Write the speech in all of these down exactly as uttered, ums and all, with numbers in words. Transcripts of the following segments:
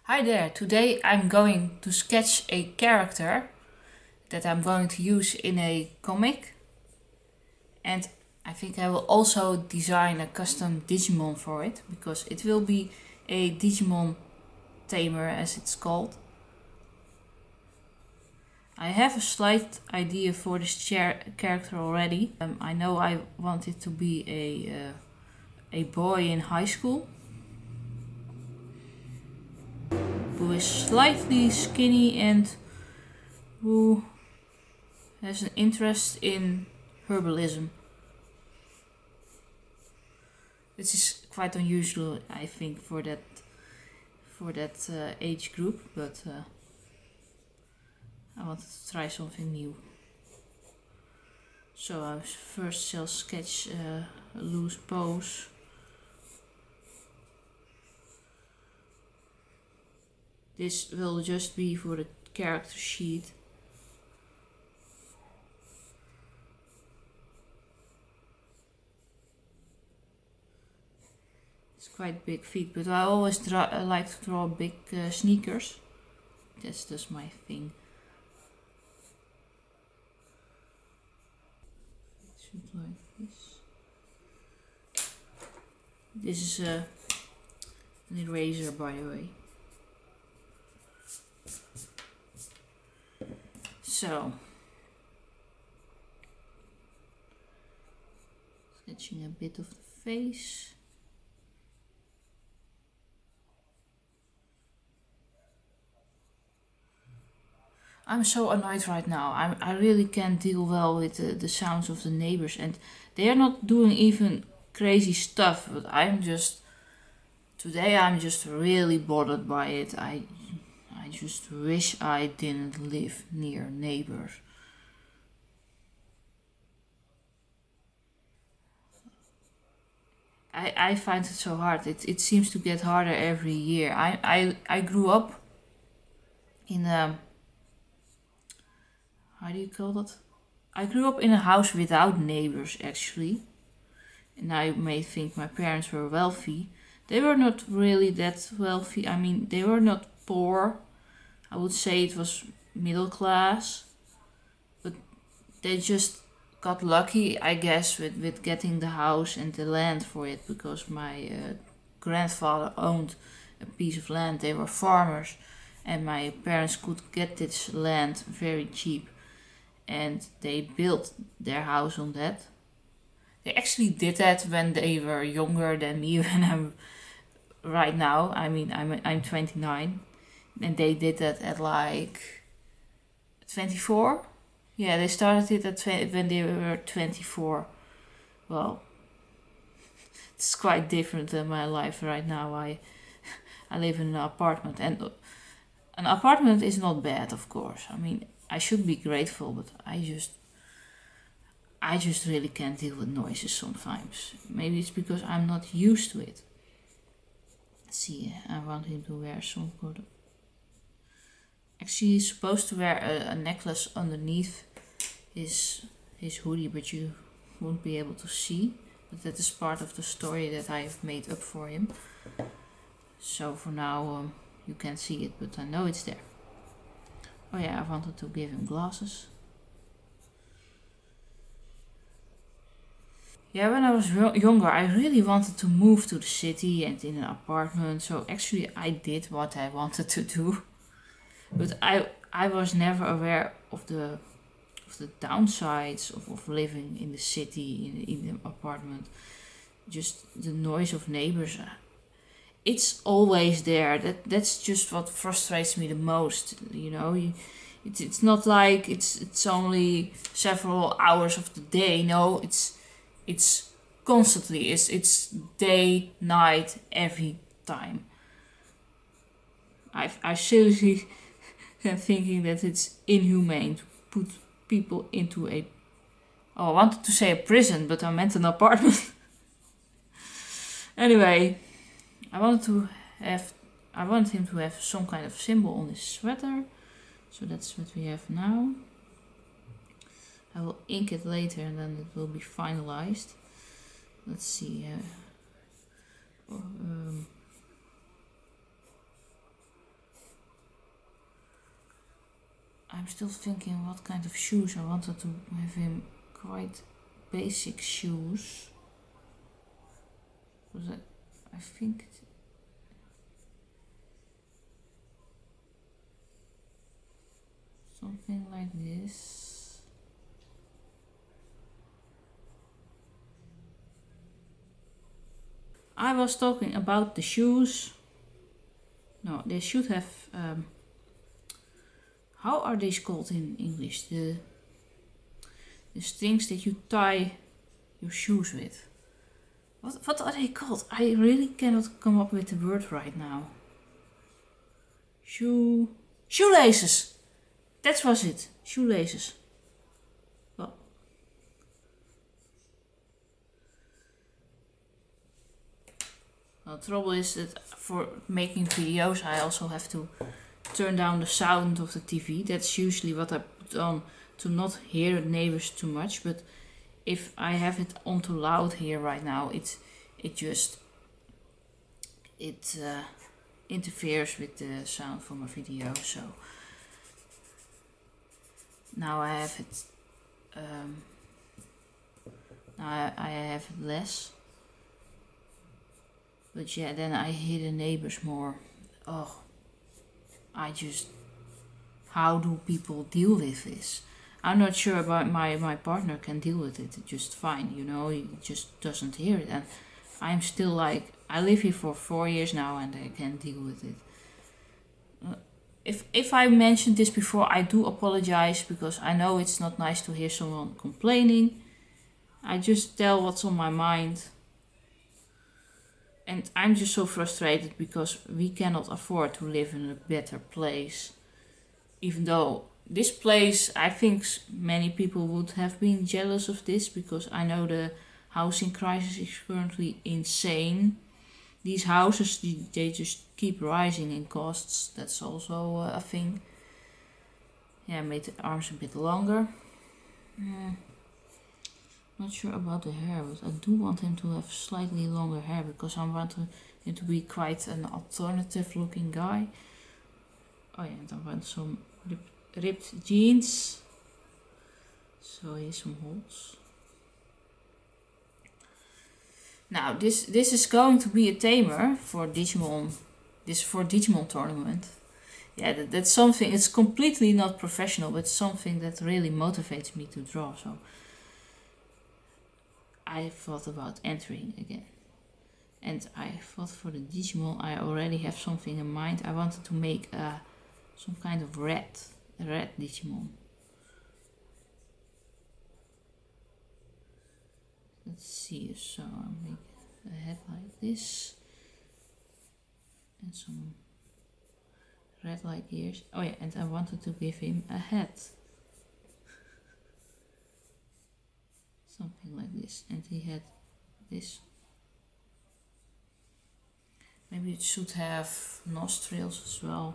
Hi there, today I'm going to sketch a character that I'm going to use in a comic, and I think I will also design a custom Digimon for it because it will be a Digimon tamer as it's called. I have a slight idea for this character already. Um, I know I want it to be a, uh, a boy in high school who is slightly skinny and who has an interest in herbalism. This is quite unusual, I think, for that for that uh, age group, but uh, I wanted to try something new. So I first shall sketch uh, a loose pose. This will just be for the character sheet. It's quite big feet, but I always draw, I like to draw big uh, sneakers. That's just my thing. It should like this. This is a, an eraser, by the way. So, sketching a bit of the face. I'm so annoyed right now. I, I really can't deal well with the, the sounds of the neighbors, and they are not doing even crazy stuff, but I'm just, today I'm just really bothered by it. I, I just wish I didn't live near neighbors. I, I find it so hard. It, it seems to get harder every year. I, I, I grew up in a, how do you call that? I grew up in a house without neighbors, actually. And I may think my parents were wealthy. They were not really that wealthy. I mean, they were not poor. I would say it was middle class. But they just got lucky, I guess, with, with getting the house and the land for it. Because my uh, grandfather owned a piece of land. They were farmers. And my parents could get this land very cheap. And they built their house on that. They actually did that when they were younger than me when I'm right now. I mean, I'm I'm twenty-nine, and they did that at like twenty-four. Yeah, they started it at twenty when they were twenty-four. Well, it's quite different than my life right now. I I live in an apartment, and an apartment is not bad, of course. I mean, I should be grateful, but I just I just really can't deal with noises sometimes. Maybe it's because I'm not used to it. Let's see, I want him to wear some good. Actually, he's supposed to wear a, a necklace underneath his his hoodie, but you won't be able to see. But that is part of the story that I have made up for him. So for now, um, you can't see it, but I know it's there. Oh yeah, I wanted to give him glasses. Yeah, when I was younger, I really wanted to move to the city and in an apartment. So actually, I did what I wanted to do, but I I was never aware of the of the downsides of, of living in the city in in an apartment. Just the noise of neighbors. It's always there. That that's just what frustrates me the most. You know, you, it's it's not like it's it's only several hours of the day. No, it's it's constantly. It's it's day, night, every time. I I seriously am thinking that it's inhumane to put people into a. Oh, I wanted to say a prison, but I meant an apartment. Anyway, I wanted to have. I wanted him to have some kind of symbol on his sweater. So that's what we have now. I will ink it later and then it will be finalized. Let's see. Uh, um, I'm still thinking what kind of shoes. I wanted to have him quite basic shoes. But I, I think it, something like this. I was talking about the shoes. No, they should have. Um, how are these called in English? The the things that you tie your shoes with. What what are they called? I really cannot come up with the word right now. Shoe shoelaces. That was it. Shoelaces. Well. Well, the trouble is that for making videos I also have to turn down the sound of the T V. That's usually what I put on to not hear neighbors too much, but if I have it on too loud here right now, it it just it uh, interferes with the sound from a video. So now I have it. Um, now I, I have it less. But yeah, then I hear the neighbors more. Oh, I just, how do people deal with this? I'm not sure about my, my partner can deal with it just fine, you know, he just doesn't hear it. And I'm still like, I live here for four years now and I can deal with it. Uh, if, if I mentioned this before, I do apologize because I know it's not nice to hear someone complaining. I just tell what's on my mind. And I'm just so frustrated because we cannot afford to live in a better place. Even though this place, I think many people would have been jealous of this because I know the housing crisis is currently insane. These houses, they just keep rising in costs. That's also uh, a thing. Yeah, made the arms a bit longer. Yeah. Not sure about the hair, but I do want him to have slightly longer hair because I want him to be quite an alternative looking guy. Oh yeah, and I want some rip, ripped jeans. So here's some holes. Now this this is going to be a tamer for Digimon. This for Digimon tournament. Yeah, that, that's something. It's completely not professional, but something that really motivates me to draw. So I thought about entering again. And I thought for the Digimon I already have something in mind. I wanted to make uh, some kind of red, a red Digimon. Let's see, so I'll make a head like this. And some red like ears. Oh yeah, and I wanted to give him a hat. Something like this, and he had this. Maybe it should have nostrils as well.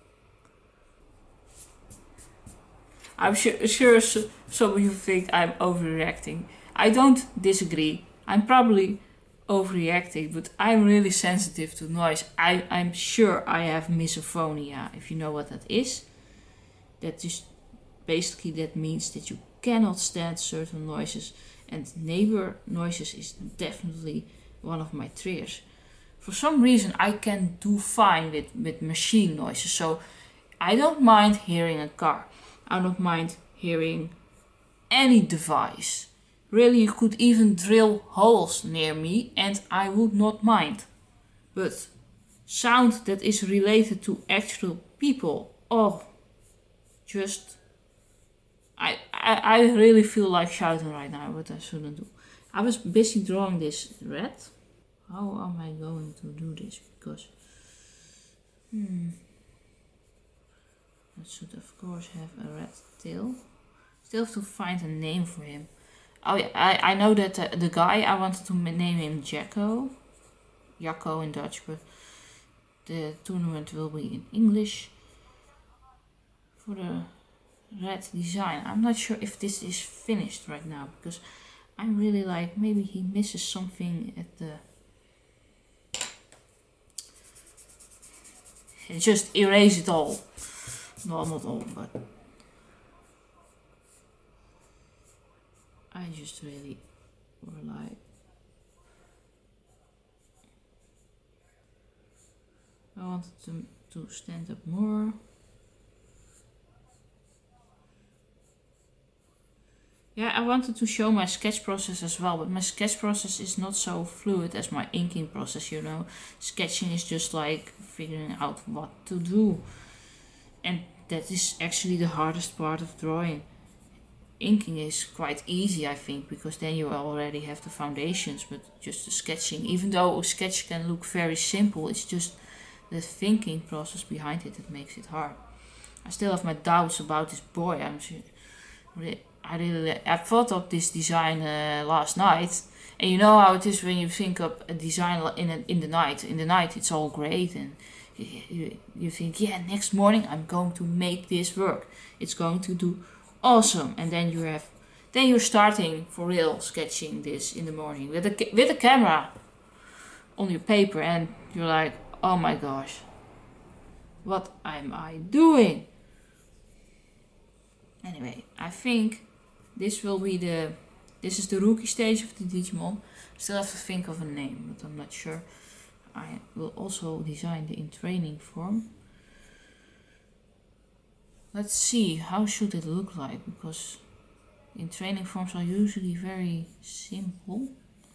I'm sure, sure some of you think I'm overreacting. I don't disagree. I'm probably overreacting, but I'm really sensitive to noise. I, I'm sure I have misophonia, if you know what that is. That just basically that means that you cannot stand certain noises. And neighbor noises is definitely one of my triggers. For some reason I can do fine with, with machine noises. So I don't mind hearing a car. I don't mind hearing any device. Really, you could even drill holes near me and I would not mind. But sound that is related to actual people, oh, just... I, I, I really feel like shouting right now, but I shouldn't do. I was busy drawing this red. How am I going to do this? Because hmm, that should of course have a red tail. Still have to find a name for him. Oh yeah, I, I know that uh, the guy, I wanted to name him Jacko. Jacko in Dutch, but the tournament will be in English. For the red design, I'm not sure if this is finished right now because I'm really like, maybe he misses something at the... Just erase it all. No, not all, but just really were like, I wanted them to stand up more. Yeah, I wanted to show my sketch process as well, but my sketch process is not so fluid as my inking process, you know. Sketching is just like figuring out what to do. And that is actually the hardest part of drawing. Inking is quite easy, I think, because then you already have the foundations, but just the sketching, even though a sketch can look very simple, it's just the thinking process behind it that makes it hard. I still have my doubts about this boy. I'm I really I thought of this design uh, last night, and you know how it is when you think of a design in a, in the night. In the night, it's all great, and you, you, you think, yeah, next morning I'm going to make this work. It's going to do awesome, and then you have, then you're starting for real sketching this in the morning with a with a camera on your paper, and you're like, oh my gosh, what am I doing? Anyway, I think this will be the, this is the rookie stage of the Digimon. Still have to think of a name, but I'm not sure. I will also design the in training form. Let's see, how should it look like? Because in training forms are usually very simple.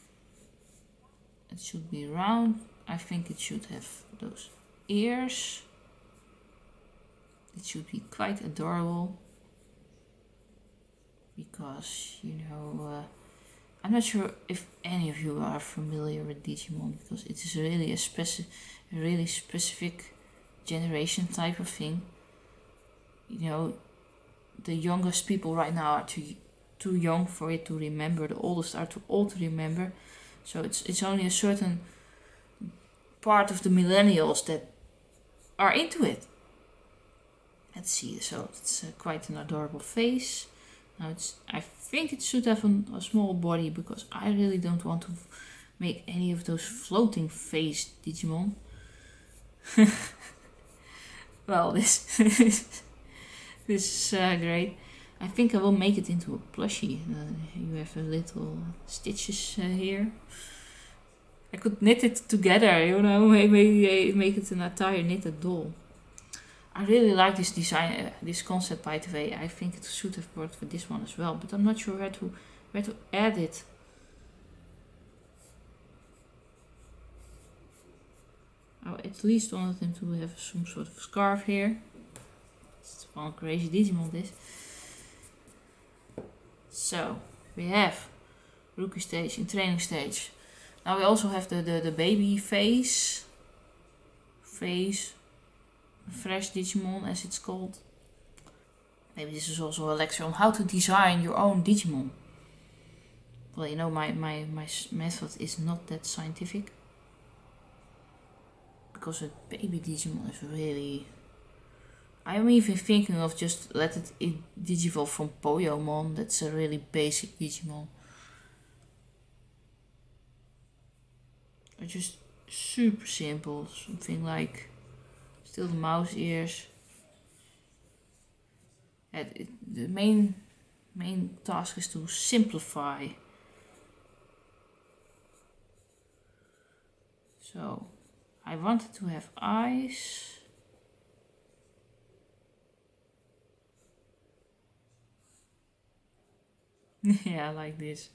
It should be round. I think it should have those ears. It should be quite adorable. Because, you know, uh, I'm not sure if any of you are familiar with Digimon, because it is really a, speci a really specific generation type of thing. You know, the youngest people right now are too too young for it to remember. The oldest are too old to remember. So it's it's only a certain part of the millennials that are into it. Let's see. So it's uh, quite an adorable face. Now it's, I think it should have an, a small body, because I really don't want to make any of those floating face Digimon. Well, this this is uh, great. I think I will make it into a plushie. Uh, you have a little stitches uh, here. I could knit it together, you know, maybe make it an entire knitted doll. I really like this design, uh, this concept, by the way. I think it should have worked for this one as well, but I'm not sure where to where to add it. I at least wanted them to have some sort of scarf here. It's one crazy Digimon, this. So we have rookie stage and training stage. Now we also have the the, the baby phase. Phase. Fresh Digimon, as it's called. Maybe this is also a lecture on how to design your own Digimon. Well, you know, my, my, my method is not that scientific. Because a baby Digimon is really... I'm even thinking of just let it Digivolve from Poyomon. That's a really basic Digimon. Or just super simple. Something like... Still the mouse ears. Yeah, it, the main main task is to simplify. So I wanted to have eyes. Yeah, like this.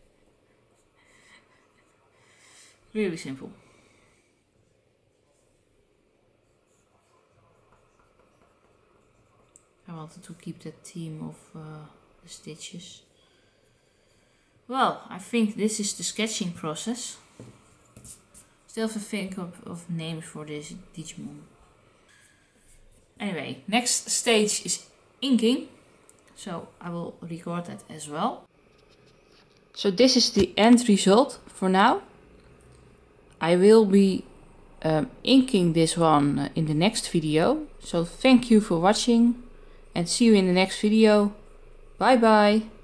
Really simple. I wanted to keep that theme of uh, the stitches. Well, I think this is the sketching process. Still have to think of, of names for this Digimon. Anyway, next stage is inking. So I will record that as well. So this is the end result for now. I will be um, inking this one in the next video. So thank you for watching. And see you in the next video. Bye bye.